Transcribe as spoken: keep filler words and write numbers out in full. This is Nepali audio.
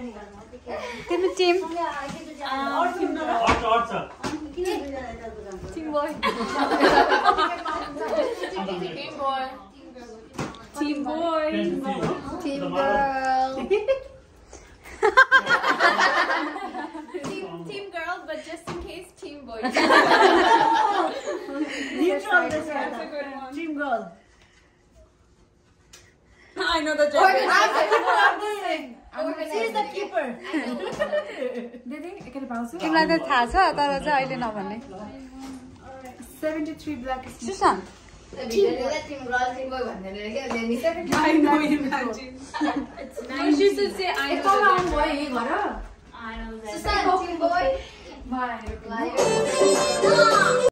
तिमी team team boy team boy team girl Team girls, but just in case, team boys. Neutral this one. Team girl. I know the joke. I'm the keeper of this thing. She's the keeper. तिमीलाई त थाहा छ तर चाहिँ अहिले नभन्ने seventy-three black. Sushant Team girl, team girl, team boy. I know, imagine. It's nice. She should say, I know the boy. I know that. Susan, team boy. Bye.